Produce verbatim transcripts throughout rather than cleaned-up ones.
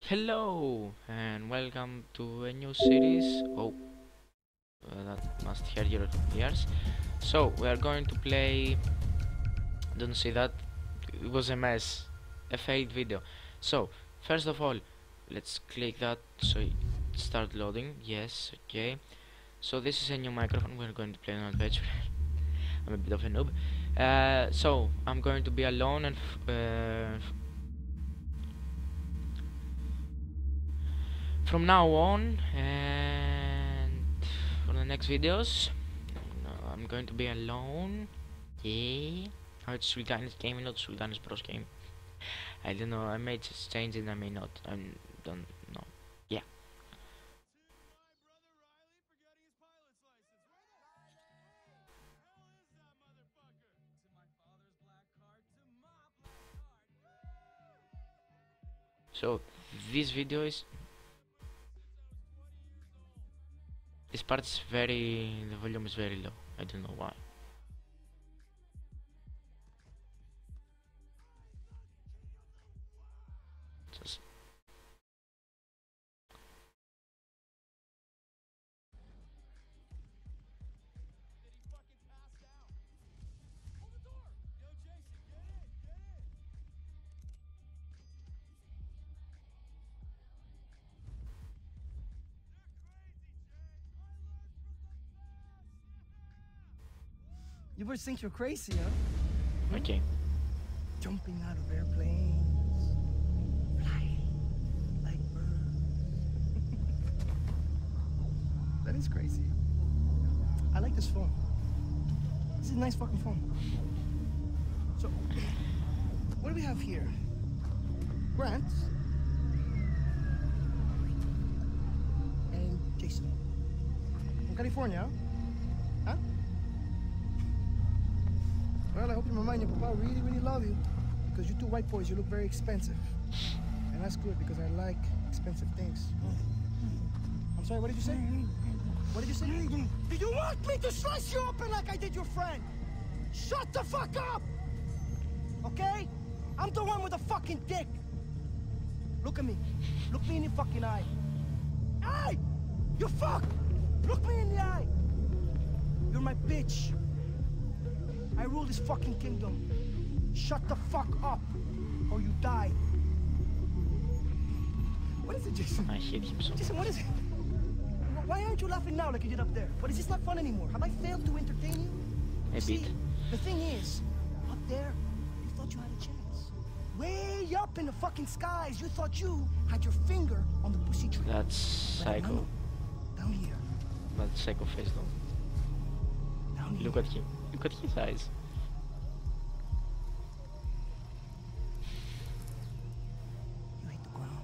Hello and welcome to a new series. Oh, uh, that must hurt your ears. So we are going to play. Don't see that. It was a mess, a failed video. So first of all, let's click that so it start loading. Yes, okay. So this is a new microphone. We're going to play an adventure. I'm a bit of a noob. Uh, so I'm going to be alone and f uh, from now on and for the next videos no, I'm going to be alone. Yeah. Oh, it's Sultanis game, not Sultanis Bros game. I don't know, I may just change it, I may not. I don't know. Yeah. So this video is this part is very, the volume is very low. I don't know why. Just You boys think you're crazy, huh? okay. Jumping out of airplanes, flying like birds. That is crazy. I like this phone. This is a nice fucking phone. So, what do we have here? Grant and Jason from California, huh? Well, I hope you remind your papa really, really love you. Because you two white boys, you look very expensive. And that's good because I like expensive things. I'm sorry, what did you say? What did you say? Do you want me to slice you open like I did your friend? Shut the fuck up! Okay? I'm the one with the fucking dick. Look at me. Look me in the fucking eye. Hey! You fuck! Look me in the eye! You're my bitch. I rule this fucking kingdom. Shut the fuck up, or you die. What is it, Jason? I hate him so much. Jason, what is it? Why aren't you laughing now like you did up there? But is this not fun anymore? Have I failed to entertain you? A See, bit. the thing is, up there, you thought you had a chance. Way up in the fucking skies, you thought you had your finger on the pussy tree. That's But psycho. no, down here, That's psycho face though. down here. Look at him. Look at his eyes. You hit the ground.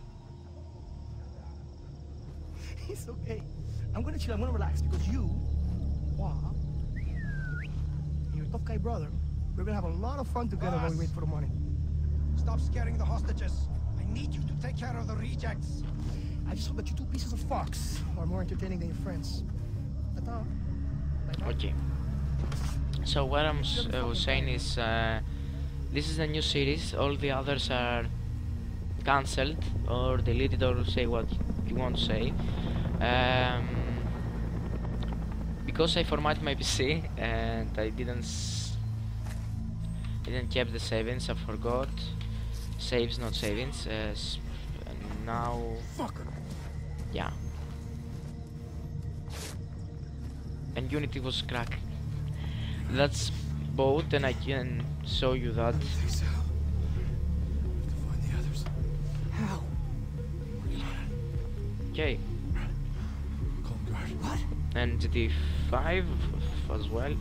It's okay. I'm gonna chill. I'm gonna relax because you, Hua, and your tough guy brother, we're gonna have a lot of fun together while we wait for the money. Stop scaring the hostages. I need you to take care of the rejects. I just hope that you two pieces of fox are more entertaining than your friends. That's all. Bye-bye. Okay. So what I'm s uh, was saying is, uh, this is a new series. All the others are cancelled or deleted or say what you want to say. Um, because I formatted my P C and I didn't s didn't keep the savings. I forgot saves, not savings. Uh, s and now, Fucker. yeah. And Unity was cracked. That's both, and I can show you that. How? Okay, What? and G T five as well.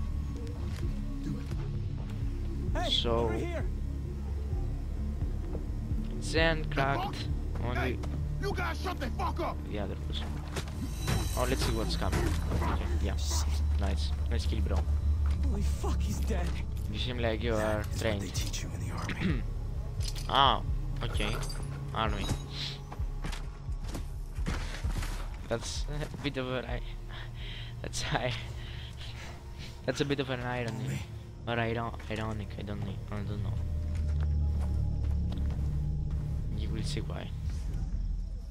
Hey, So- over here. Zen cracked. Only You guys shut the fuck up! the other person. Oh, let's see what's coming. Okay, yeah, nice, nice kill, bro. Holy fuck, he's dead. You seem like you are They trained. teach you in the army. Ah, okay, army. That's a bit of a. That's high. That's a bit of an irony, or iron ironic. I don't know. I don't know. You will see why.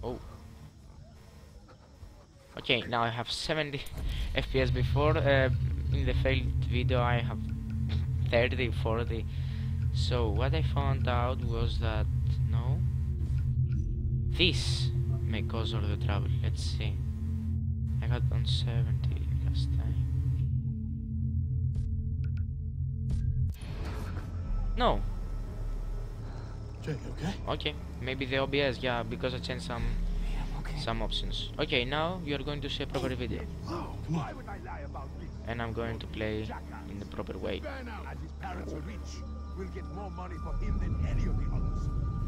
Okay, now I have seventy F P S. Before uh, in the failed video I have thirty, forty. So what I found out was that no, this may cause all the trouble. Let's see. I got on seventy last time. No. Jay, you okay? Okay, maybe the O B S, yeah, because I changed some Yeah, I'm okay. some options. Okay, now you're going to see a proper video, Oh, come on. and I'm going to play in the proper way. And his parents are rich. We'll get more money for him than any of the others.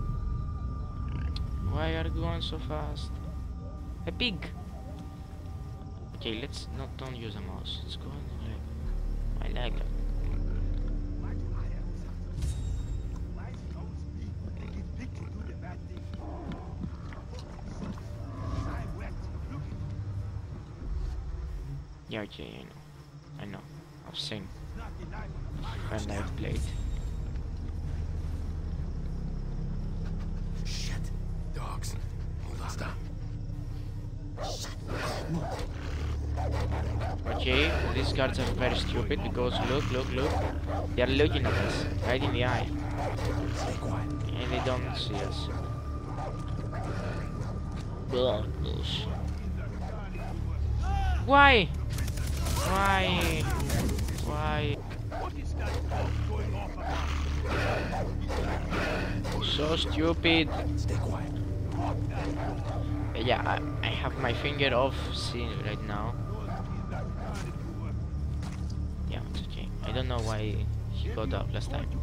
Why are you going so fast? A pig. Okay, let's not don't use a mouse. Let's go on the leg. I like that. Yeah, okay, I know. I know. I've seen. And I've played. Shit. Dogs. Hold on. Stop. Okay, these guards are very stupid because look, look, look. They are looking at us right in the eye. Stay quiet. And they don't see us. Ugh. Why? Why? Why? So stupid. Stay quiet. Yeah, I, I have my finger off scene right now. Yeah, it's okay. I don't know why he got out last time.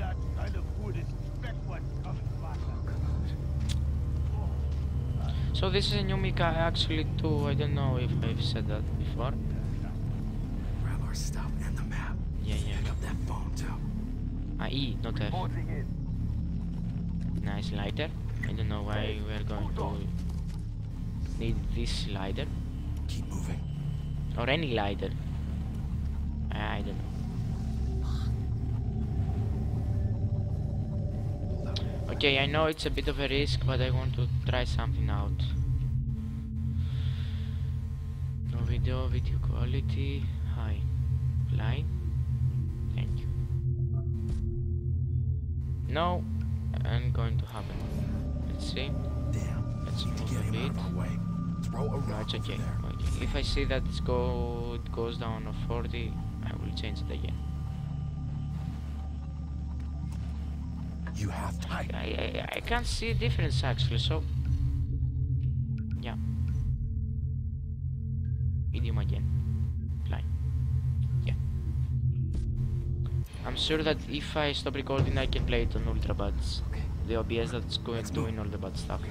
So this is a new Mika actually too. I don't know if I've said that before. Grab our stuff and the map. Yeah, yeah. Pick up that phone too. Ah, E, not F. Nice lighter. I don't know why we're going to need this lighter. Keep moving. Or any lighter. I don't know. Okay, I know it's a bit of a risk, but I want to try something out. No video, video quality, high. Line. Thank you. No, I'm going to happen. Let's see. Damn. Let's Need to move get a him bit. out of our way. Throw a No, rock it's over okay. there. Okay. If I see that it's go it goes down to forty, I will change it again. You have time. I, I, I can't see a difference actually, so yeah. Medium again. Line. Yeah. I'm sure that if I stop recording I can play it on ultra buds. Okay. The O B S that's going Let's go. doing all the bad stuff.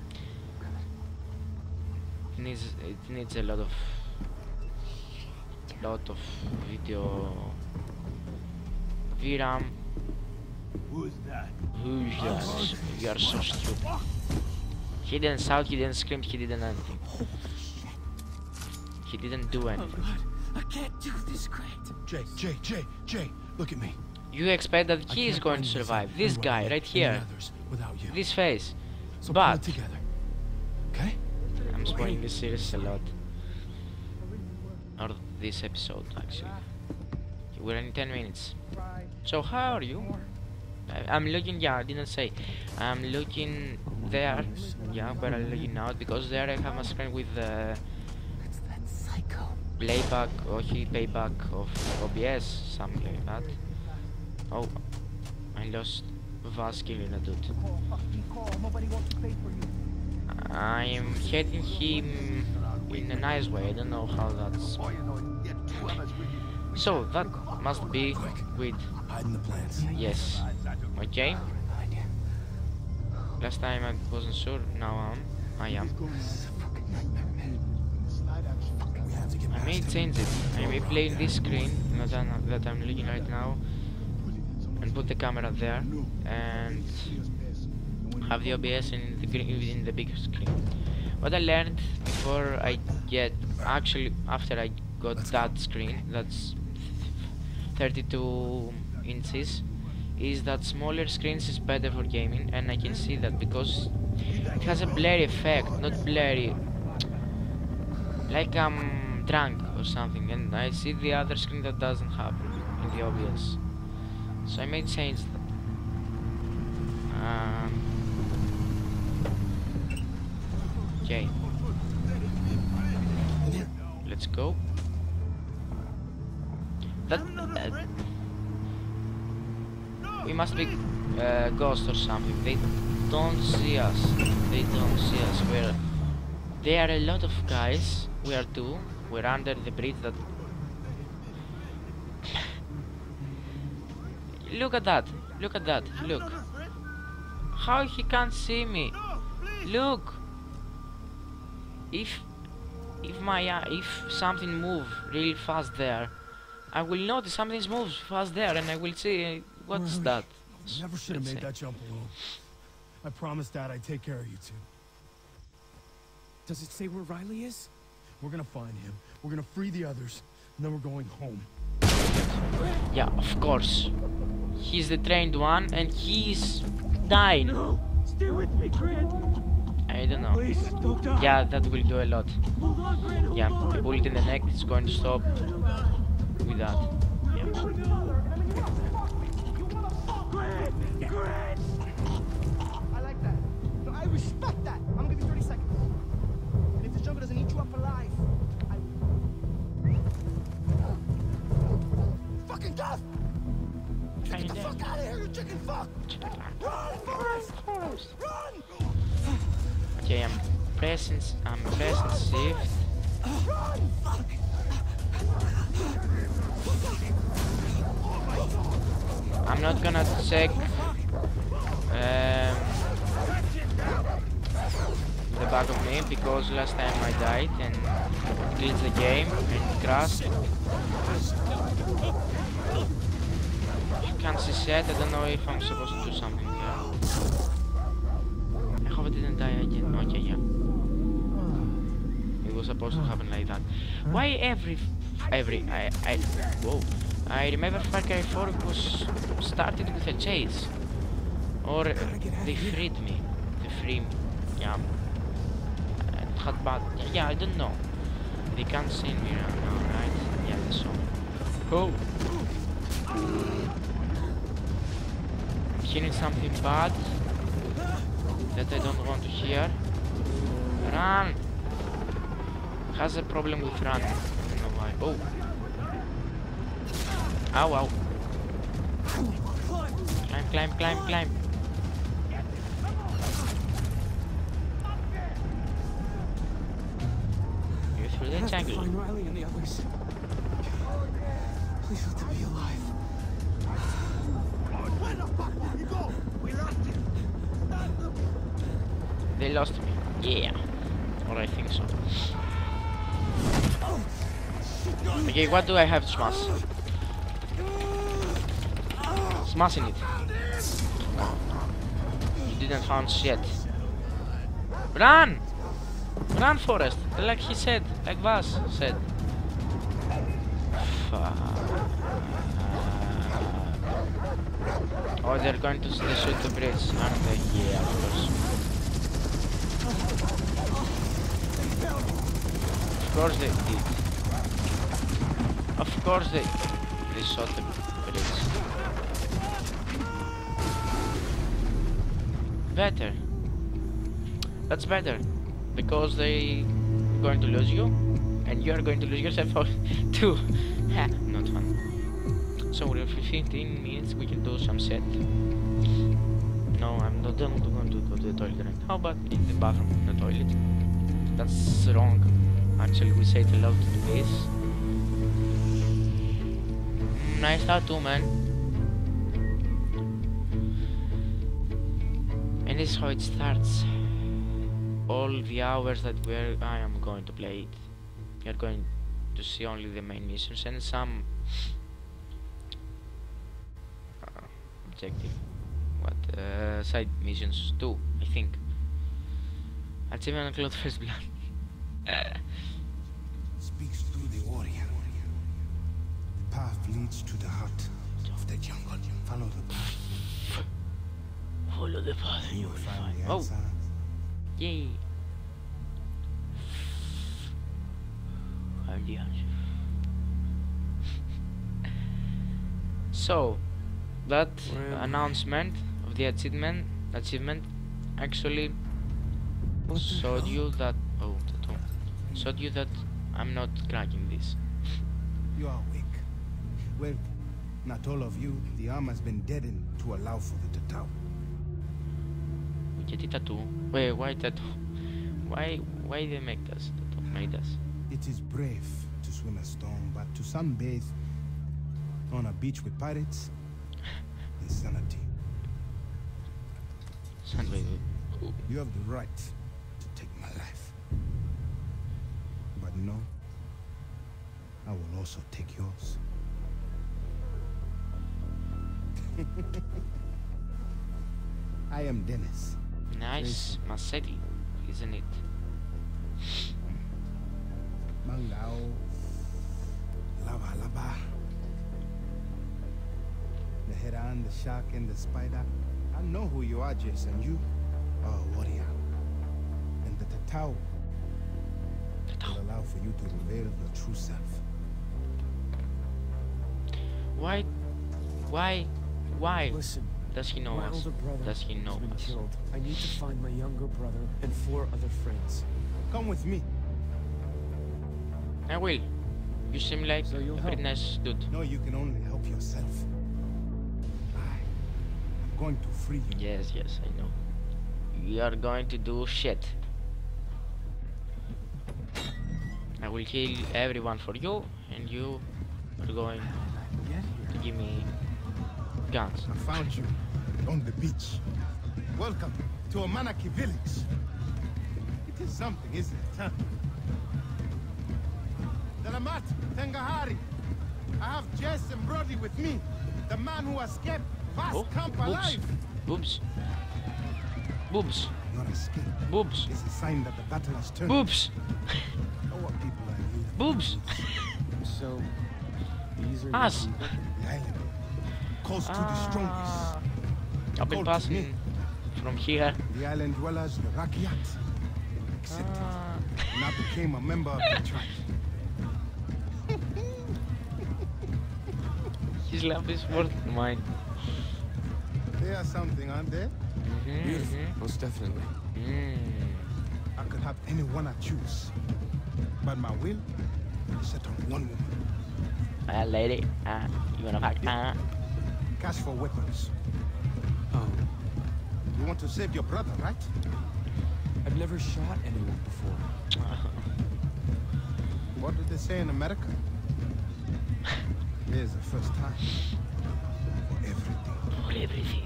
It needs it needs a lot of lot of video V RAM. Who's that? Who's that? You are so stupid. He didn't shout, he didn't scream, he didn't anything. He didn't do anything. I can't do this, Grant. Jay, Jay, Jay, Jay, look at me. You expect that I he is can't going run to this survive. and This run guy away right from the here. others without you. This face. So but- pull it together. Okay? I'm spoiling this series a lot. Or this episode actually. We're in ten minutes. So how are you? I- I'm looking, yeah, I didn't say. I'm looking there, yeah, where I'm looking out, because there I have a screen with the It's that psycho. playback or he playback of O B S, something like that. Oh, I lost Vas killing a dude. I'm hitting him in a nice way, I don't know how that's... So, that must be with... Hiding the plants. Yes. Okay. Behind you. Last time I wasn't sure, now I'm... I am. This is a fucking nightmare, man. We have to get I past may him. change it. I may Throw a play rock this there. screen that I'm, that I'm looking right now and put the camera there and have the O B S in the green, in the big screen. What I learned before I get actually after I got Let's that go. screen that's thirty-two inches is that smaller screens is better for gaming, and I can see that because it has a blurry effect, not blurry. like I'm drunk or something, and I see the other screen that doesn't happen in the O B S. So I may change that. Um, okay. Let's go. That uh, we must be uh, ghosts or something. They don't see us. They don't see us. We're there are a lot of guys. We are two. We're under the bridge. That look at that. Look at that. Look. How he can't see me? Look. If if my uh, if something moves really fast there, I will notice something moves fast there, and I will see uh, what's that. You never should have Let's made see. that jump alone. I promised Dad I'd take care of you two. Does it say where Riley is? We're gonna find him. We're gonna free the others, and then we're going home. Yeah, of course. He's the trained one, and he's dying. No! Stay with me, Grant! I don't know. Please, don't die! Yeah, that will do a lot. Hold on, Grant, hold Yeah, on! the bullet in the neck is going to stop with that. Yeah. Grant! Grant! I like that. No, I respect that. I'm gonna give you thirty seconds. And if the jungle doesn't eat you up alive, I... Fucking tough! Get the fuck out of here, you chicken fuck! Run, Forrest! Run! Okay, I'm pressing, I'm pressing shift. Run! Fuck! I'm not gonna check um, the back of me because last time I died and glitched the game and crashed. Can't see set. I don't know if I'm supposed to do something here. I hope I didn't die again. Okay, yeah. It was supposed to happen like that. Why every, every, I, I, whoa. I remember Far Cry four was started with a chase. Or they freed me. They freed me. Yeah. It had bad, yeah, I don't know. They can't see me right now, right? Yeah, they saw. Oh! I'm hearing something bad that I don't want to hear. Run! Has a problem with running. I don't know why. Oh! Ow, ow. Climb, climb, climb, climb. You're through I the have to jungle. find Riley and the others. Please let them be alive. Where the fuck did you go? We lost you. They lost me. Yeah. Or I think so. Okay, what do I have to smash? Smashing it. You didn't found shit. Run! Run, Forrest! Like he said, like Vas said. Fuck. Oh, they're going to s- they shoot the bridge, aren't they? Yeah, of course. Of course they did. Of course they they shot the bridge. Better. That's better. Because they are going to lose you and you are going to lose yourself too. Ha, not fun. So we're fifteen minutes, we can do some set. No, I'm not going to go to the toilet right now, but in the bathroom, in the toilet. That's wrong. Actually, we said allowed to do this. Mm, nice tattoo, man. And this is how it starts. All the hours that we're I am going to play it. You're going to see only the main missions and some uh, objective. What uh, side missions too, I think. Achievement include first blood. Speaks through the warrior. The path leads to the heart of the jungle. Follow the path. Follow the path and you will find. the Oh, answer. yay! I'm the answer. So that Where am I? announcement of the achievement achievement actually What the showed hell? you that oh tattoo showed you that I'm not cracking this. You are weak. Well, not all of you. The arm has been deadened to allow for the Tatau. Γιατί tattoo? Wait, why tattoo? Why why they make us tattoo? Made us. It is brave to swim a storm, but to sunbathe on a beach with pirates, insanity. Sunway. Oh. You have the right to take my life. But no, I will also take yours. I am Dennis. Nice machete, isn't it? Mangao. Lava lava. The heron, the shark, and the spider. I know who you are, Jason. You are a warrior. And the Tatau will allow for you to reveal your true self. Why why why Listen, does he know my us? older brother Does he know has been us? killed. I need to find my younger brother and four other friends. Come with me. I will. You seem like So you'll a very help? nice dude. No, you can only help yourself. I am going to free you. Yes, yes, I know. You are going to do shit. I will kill everyone for you, and you are going Get to here. give me guns. I found you on the beach. Welcome to Amanaki village. It is something, isn't it, huh? Dalamat, Tengahari. I have Jess and Brody with me. The man who escaped Vast Oh, Camp boobs. alive. Boobs. Boobs. Your escape Boobs. is a sign that the battle has turned. Boobs. Our people are you. Boobs. So, these are Us. your people? The island. Calls to the strongest. Ah, I've been Called to passing me. from here. The island dwellers, the Rakyat. Accepted. Ah, And I became a member of the tribe. his laugh is worth mine. They are something, aren't they? Mhm, Beautiful. mhm. Most definitely. Mm. I could have anyone I choose. But my will is set on one woman. Ah, lady. Ah, you wanna fuck? Ah. Cash for weapons. Oh, You want to save your brother, right? I've never shot anyone before. What did they say in America? Here's the first time. For everything. For everything.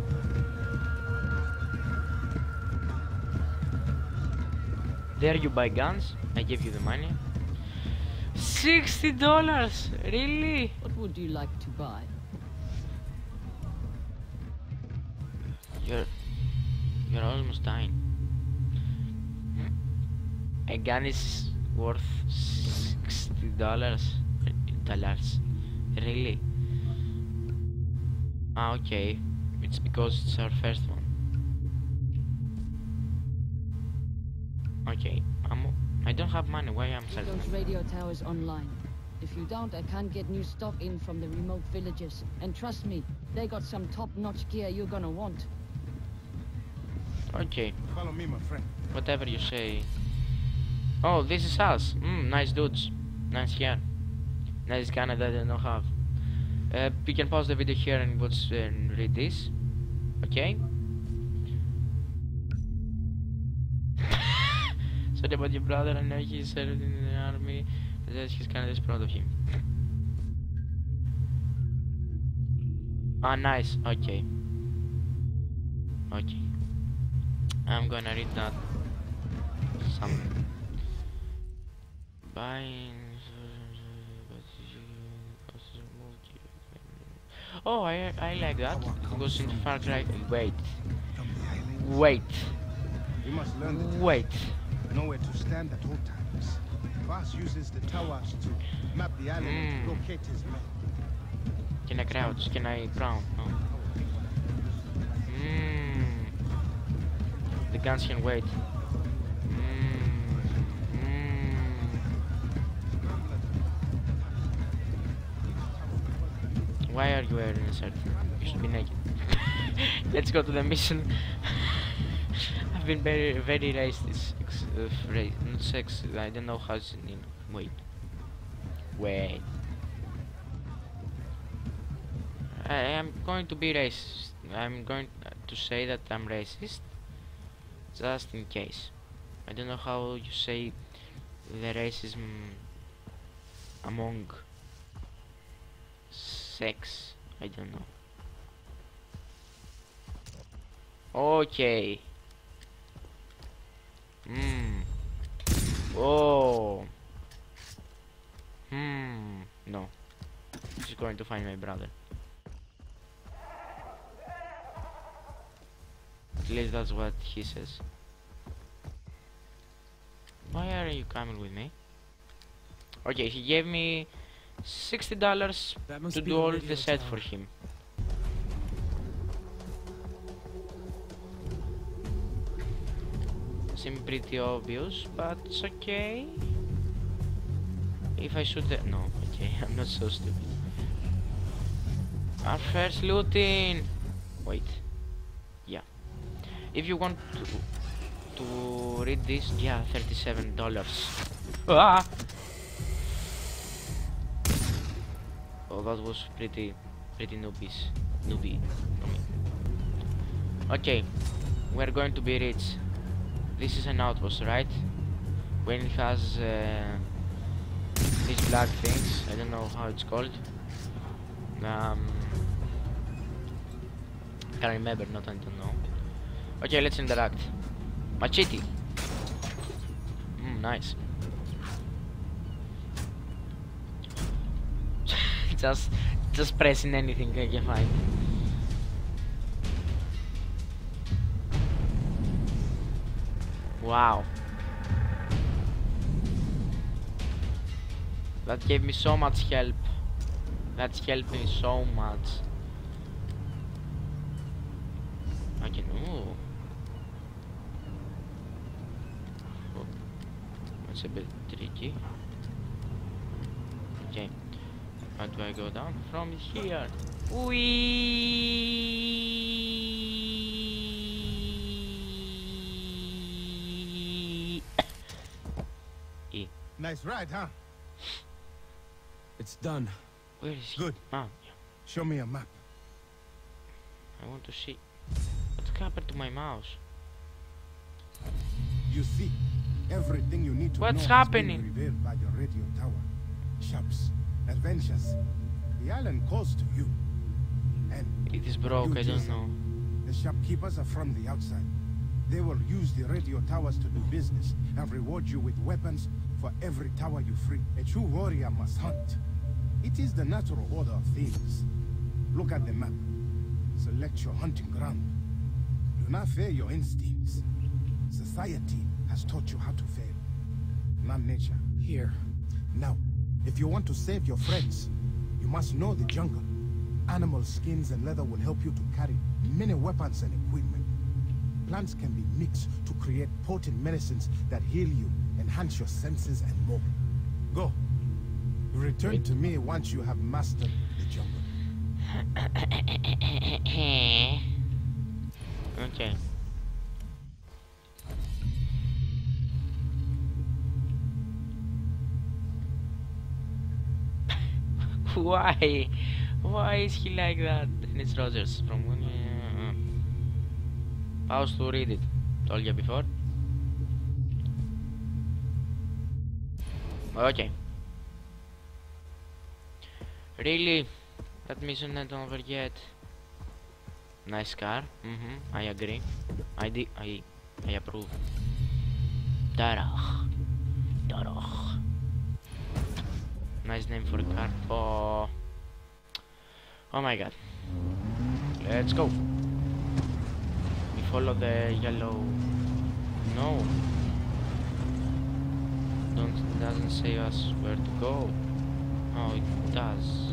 There you buy guns. I give you the money. Sixty dollars. Really? What would you like to buy? You're you're almost dying. A gun is worth sixty dollars. Dollars. Really? Ah, okay. It's because it's our first one. Okay. I'm. I don't have money. Why am I Get those radio towers online. If you don't, I can't get new stock in from the remote villages. And trust me, they got some top-notch gear you're gonna want. Okay. Follow me, my friend. Whatever you say. Oh, this is us. Mm, nice dudes. Nice hair. Nice gun that I don't have. Uh, you can pause the video here and watch and read this. Okay. Sorry about your brother. I know he served in the army. But he's kind of proud of him. Ah, nice. Okay. Okay. I'm gonna read that. Some. Buying. Oh, I I like that. It goes into Far Cry. Wait, From the island. wait, We must learn the wait. nowhere to stand at all times. Voss uses the towers to map the island and Mm. to locate his men. Can I crouch? Can I brown? No. Mm. The guns can wait. Mm. Mm. Why are you wearing a shirt? You should be naked. Let's go to the mission. I've been very, very racist. Uh, ra not sex. I don't know how it's in. Wait. Wait. I am going to be racist. I'm going to say that I'm racist, just in case. I don't know how you say the racism among sex. I don't know. Okay. Hmm. Oh. Hmm. No. She's going to find my brother. At least that's what he says. Why are you coming with me? Okay, he gave me sixty dollars to do all the set for him. Seems pretty obvious, but it's okay. If I should, no, okay, I'm not so stupid. Our first looting. Wait, yeah. If you want to to read this, yeah, thirty-seven dollars. Ah! Oh, that was pretty, pretty noobies, noobie. I mean. Okay, we're going to be rich. This is an outpost, right? When it has uh, these black things, I don't know how it's called. Um, can't remember, not I don't know. Okay, let's interact. Machete. Mm, nice. just, just pressing anything I can find. Wow. That gave me so much help. That's helped me so much. Okay, no. Oh, that's a bit tricky. Okay. How do I go down from here? Wee. Nice ride, huh? It's done. Where is he? Good. Ah, Show me a map. I want to see. What happened to my mouse? You see, everything you need to What's know has happening? been revealed by the radio tower. Shops, adventures. The island calls to you. And It is broke, you, I don't Jason, know. the shopkeepers are from the outside. They will use the radio towers to do business and reward you with weapons for every tower you free. A true warrior must hunt. It is the natural order of things. Look at the map. Select your hunting ground. Do not fear your instincts. Society has taught you how to fail, not nature. Here. Now, if you want to save your friends, you must know the jungle. Animal skins and leather will help you to carry many weapons and equipment. Plants can be mixed to create potent medicines that heal you, enhance your senses, and more. Go. Return Wait. to me once you have mastered the jungle. Okay. Why? Why is he like that? Dennis Rogers from when? Uh, pause to read it. Told you before. Okay. Really? That mission not over yet. Nice car. Mm-hmm. I agree. I di I I approve. Darach. Darach. Nice name for a car. Oh. Oh my god. Let's go. We follow the yellow. No. Don't doesn't say us where to go. Oh, it does.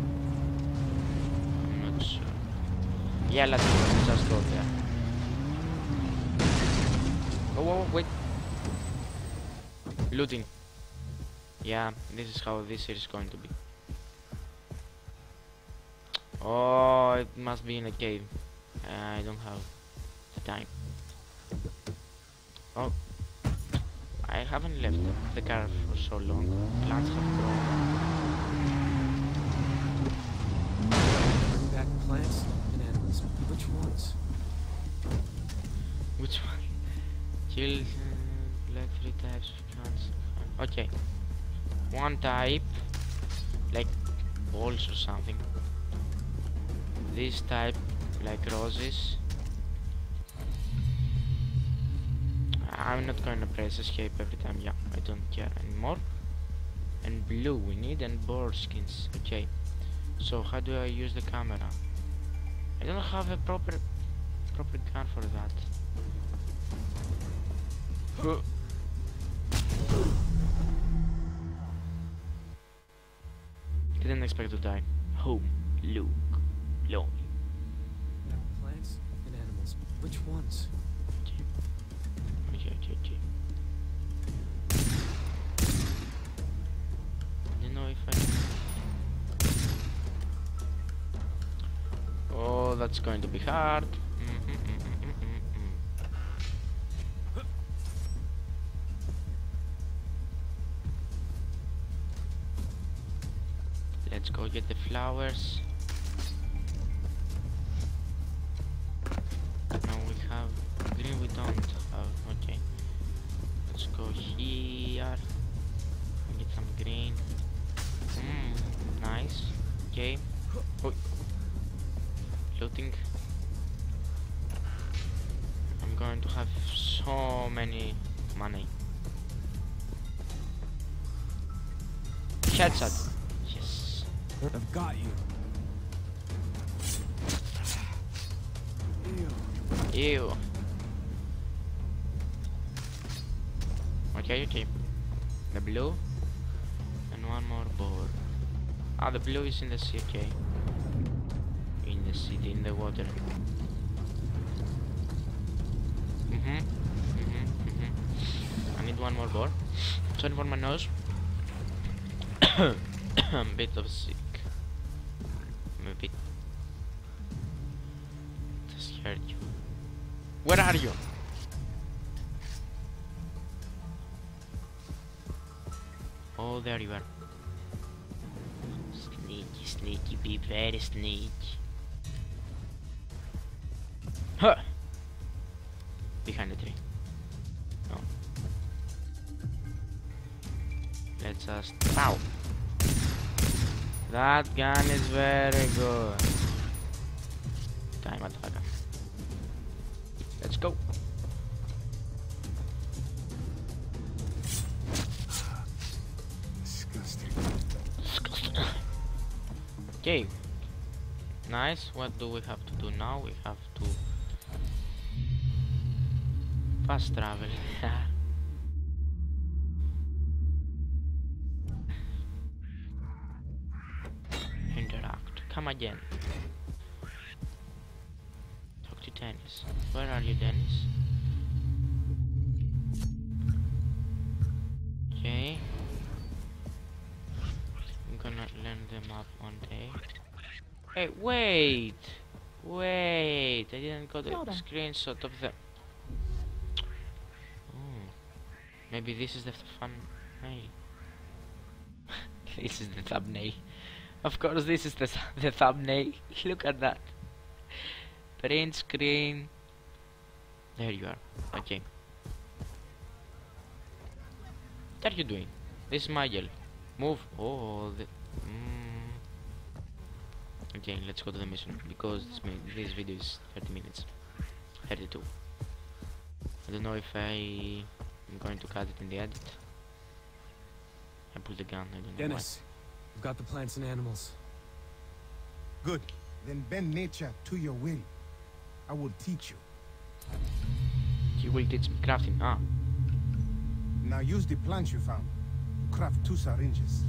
I'm not sure. Yeah, let's just go there. Oh, whoa, wait. Looting. Yeah, this is how this is going to be. Oh, it must be in a cave. I don't have the time. Oh, I haven't left the car for so long. Plants have grown. Bring back plants and animals. Which ones? Which one? Kill uh, like three types of plants. Okay. One type, like balls or something. This type, like roses. I'm not gonna press escape every time. Yeah, I don't care anymore. And blue we need, and boar skins. Okay. So how do I use the camera? I don't have a proper proper gun for that. Huh. Didn't expect to die. Home, Luke, lonely. Plants and animals. Which ones? Okay, okay, okay. I don't know if I. Oh, that's going to be hard. Mm-mm, mm-mm, mm-mm, mm. Let's go get the flowers. Now we have green, we don't have. Okay, let's go here and get some green. Mm, nice. Okay. Oh. Looting. I'm going to have so many money. Headshot. Yes. I've got you. Ew. Ew. Okay, okay. The blue and one more board. Ah, the blue is in the sea. Okay. In the city, in the water. Mhm. Mhm. Mhm. I need one more board. Sorry for my nose. I'm a bit of sick. I'm a bit scared you. Where are you? Oh, there you are. Sneaky, sneaky, be very sneaky. Huh! Behind the tree. No. Let's just. Pow! That gun is very good. Time attack. Let's go. Disgusting. Disgusting. Okay. Nice. What do we have to do now? We have to fast travel. Interact. Come again. Talk to Dennis. Where are you, Dennis? Okay. I'm gonna learn them up one day. Hey, wait! Wait! I didn't got a Hold on. screenshot of the. Oh, maybe this is the thumbnail. This is the thumbnail. Of course, this is the th the thumbnail. Look at that. Print screen. There you are. Okay. What are you doing? This is my yell. Move. Oh, the. Mm. Okay, let's go to the mission because this, this video is thirty minutes. thirty-two. I don't know if I am going to cut it in the edit. I pulled the gun. I don't know Dennis, we've got the plants and animals. Good. Then bend nature to your will. I will teach you. why. You will teach me crafting. Ah. Now use the plants you found to craft two syringes.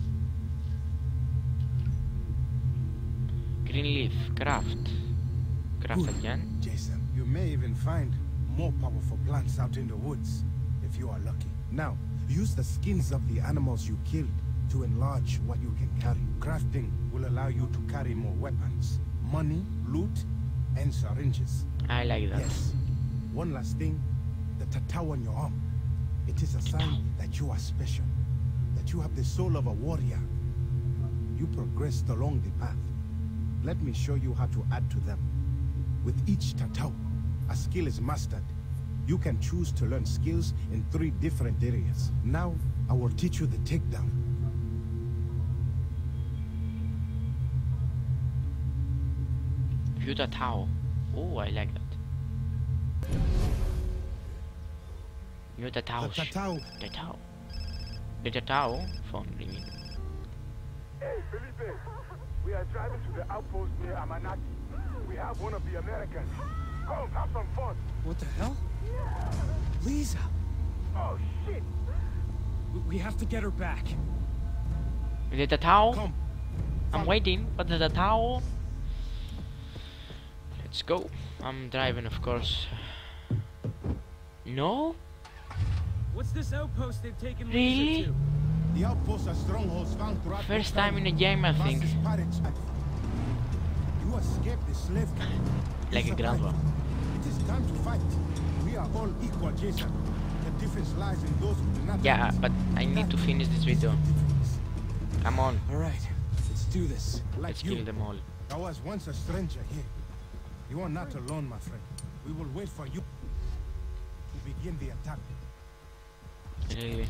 Green leaf. Craft. Craft Good. again. Jason, you may even find more powerful plants out in the woods, if you are lucky. Now, use the skins of the animals you killed to enlarge what you can carry. Crafting will allow you to carry more weapons, money, loot, and syringes. I like that. Yes. One last thing, the tattoo on your arm. It is a sign that you are special, that you have the soul of a warrior. You progressed along the path. Let me show you how to add to them. With each tattoo, a skill is mastered. You can choose to learn skills in three different areas. Now, I will teach you the takedown. View the Tao. Oh, I like that. View the Tao. The tattoo. The Tao. The Tao from the. Hey, Felipe. We are driving to the outpost near Amanaki. We have one of the Americans. Come, have some fun. What the hell? Lisa! Oh, shit. We, we have to get her back. The Tao. Come. I'm waiting. What is the Tao? Let's go. I'm driving, of course. No? What's this outpost they've taken Really? Lisa to? The outposts are strongholds found throughout the First time in town. a game, I think. Versus pirates. You escaped the slave camp. You Like a survived. grandpa. It is time to fight. We are all equal, Jason. The difference lies in those who do not. Yeah, fight. but I need to That finish this is video. the difference. Come on. All right, let's do this. Like Let's you, kill them all. I was once a stranger here. You are not alone, my friend. We will wait for you to begin the attack. Really?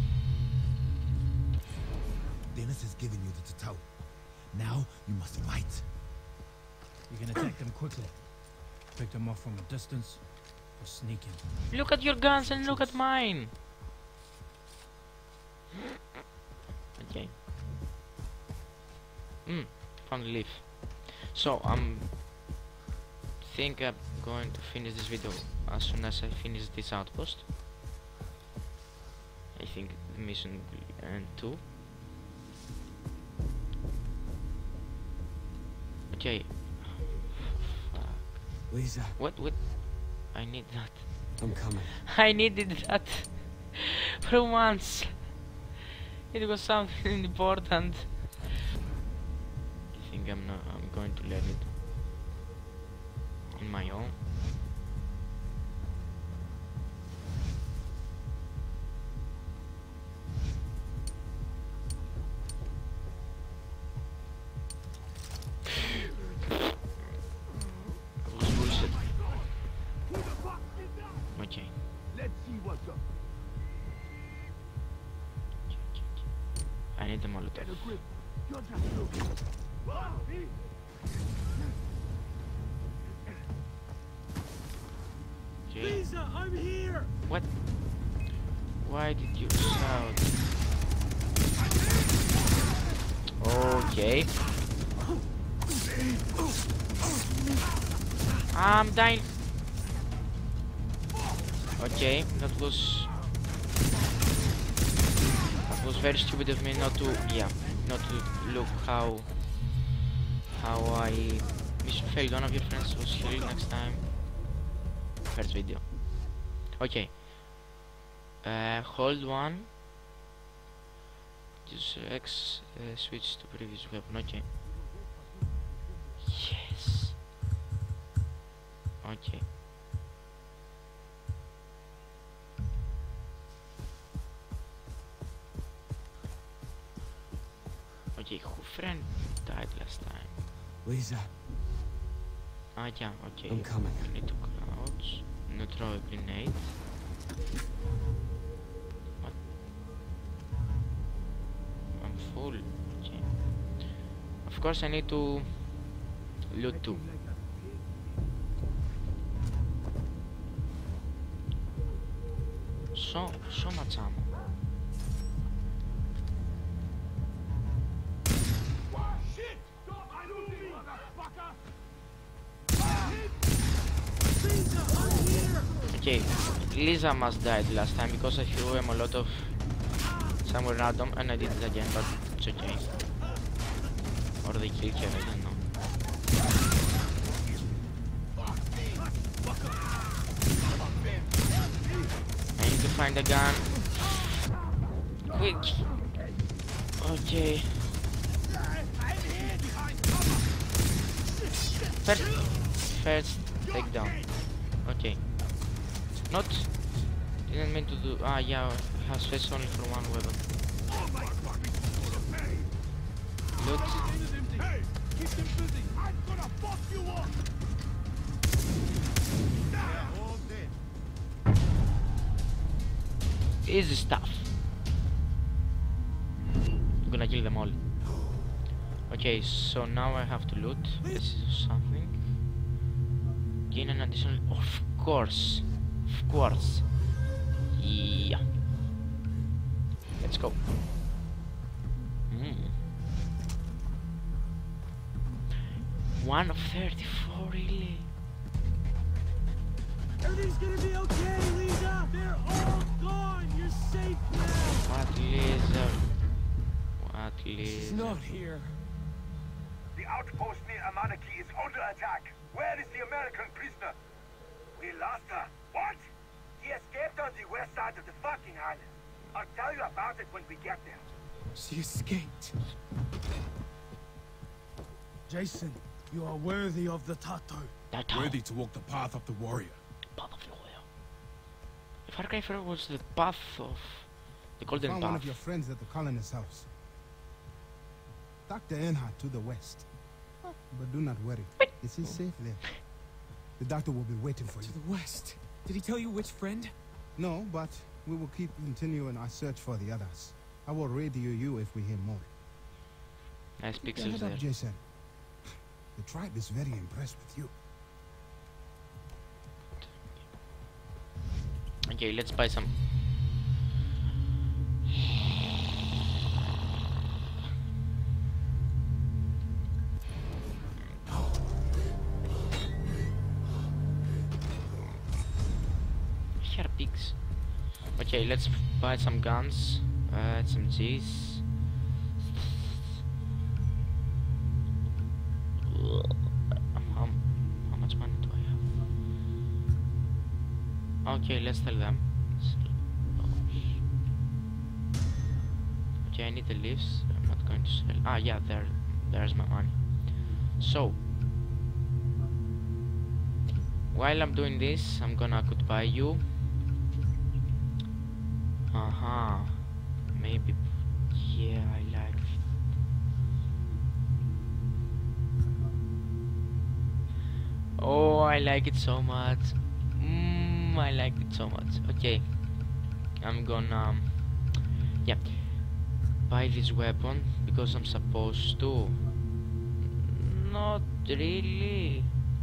Dennis has given you the tattoo. Now you must fight. You can attack them quickly. Pick them off from a distance, or sneak in. Look at your guns and look at mine. Okay. Hmm. Found a leaf. So I'm think I'm going to finish this video as soon as I finish this outpost. I think the mission will end too. Okay. Fuck. Lisa, What? What? I need that. I'm coming. I needed that for once. It was something important. I think I'm not. I'm going to learn it in my own. That was bullshit. Okay. Let's see what's up. I need the Molotov. Grip. You're just looking. Okay. Lisa, I'm here! What? Why did you shout? Okay. I'm dying. Okay, that was that was very stupid of me not to yeah not to look how how I mission failed. One of your friends was healed next time. First video. Okay. Uh, hold one. Use X. Uh, switch to previous weapon. Okay. Yes. Okay. Okay, who friend died last time? Lisa, Ah, yeah, okay. I'm coming. I need to crouch. Not throw a grenade. What? I'm full. Okay. Of course, I need to loot too. So, so much ammo. Shit! Stop! I don't need motherfucker! Okay, Lisa must died last time because I threw him a lot of somewhere random and I did it again, but it's okay. Or they killed her, I don't know. I need to find a gun. Quick! Okay. first, first takedown. Okay. Not. Didn't mean to do. Ah, yeah. Has space only for one weapon. Loot. Hey, keep them busy. I'm gonna fuck you up. Easy stuff. I'm gonna kill them all. Okay, so now I have to loot. This is something. Gain an additional. Of course. Of course. Yeah. Let's go. Mm. one of thirty-four, really? Everything's gonna be okay, Lisa. They're all gone. You're safe now. What laser? What laser? Not here. The outpost near Amanaki is under attack. Where is the American prisoner? We lost her. What? He escaped on the west side of the fucking island. I'll tell you about it when we get there. She escaped. Jason, you are worthy of the Tato. That Worthy to walk the path of the warrior. path of the warrior. If Far Cry four was the path of the golden Found path. one of your friends at the colonist's house. Doctor Earnhardt to the west. But do not worry. Is he safe there? The doctor will be waiting for you. To the west. Did he tell you which friend? No, but we will keep continuing our search for the others. I will radio you if we hear more. Nice Keep your pixels head there. up, Jason. The tribe is very impressed with you. Okay, let's buy some. Here are pigs. Okay, let's buy some guns, uh, some G's. How, how much money do I have? Okay, let's tell them. Okay, I need the leaves. I'm not going to sell. Ah, yeah, there, there's my money. So, while I'm doing this, I'm gonna goodbye you. Uh huh. Maybe. Yeah, I like it. Oh, I like it so much. Mm, I like it so much. Okay, I'm gonna um, yeah, buy this weapon because I'm supposed to. Not really.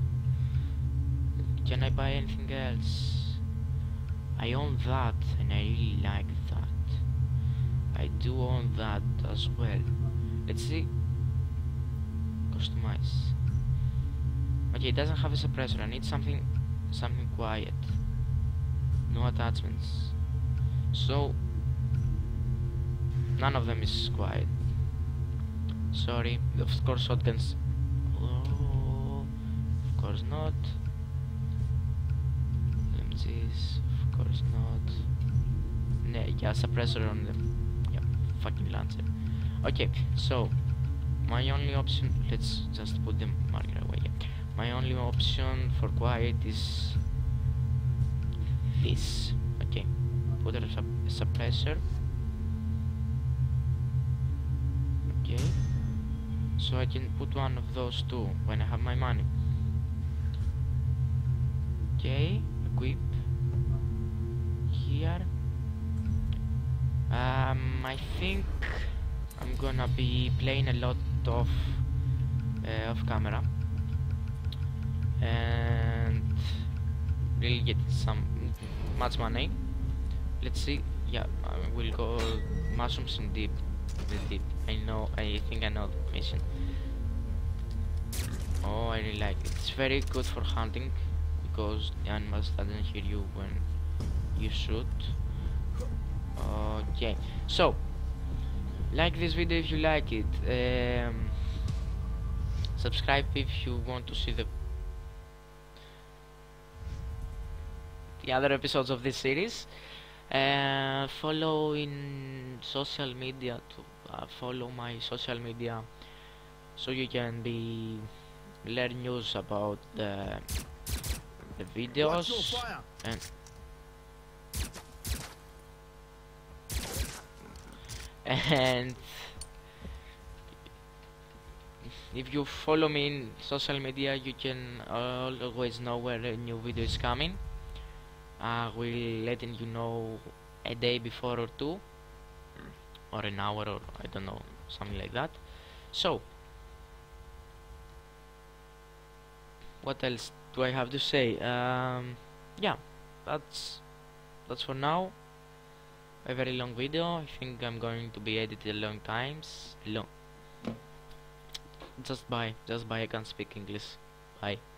Can I buy anything else? I own that and I really like that. I do own that as well. Let's see. Customize. Okay, it doesn't have a suppressor. I need something something quiet. No attachments. So none of them is quiet. Sorry. Of course shotguns. Oh, of course not. M Gs, of course not. Ne yeah, suppressor on them. Yeah, fucking lancer. Okay, so my only option, let's just put them marker away. Yeah. My only option for quiet is this. Okay, put a, sup a suppressor. Okay, so I can put one of those two when I have my money. Okay, equip here. Um, I think I'm gonna be playing a lot of uh, off camera and really get some much money. Let's see. Yeah, I will go mushrooms in deep. The deep. I know. I think I know the mission. Oh, I really like it. It's very good for hunting because the animals doesn't hear you when you shoot. Okay, so like this video if you like it. Um, subscribe if you want to see the the other episodes of this series. Uh, follow in social media to uh, follow my social media so you can be learn news about the the videos and and if you follow me in social media, you can always know where a new video is coming. I will letting you know a day before or two, or an hour, or I don't know, something like that. So what else do I have to say? Um, yeah, that's that's for now. A very long video. I think I'm going to be edited a long times. Long. Just bye. Just bye. I can't speak English. Bye.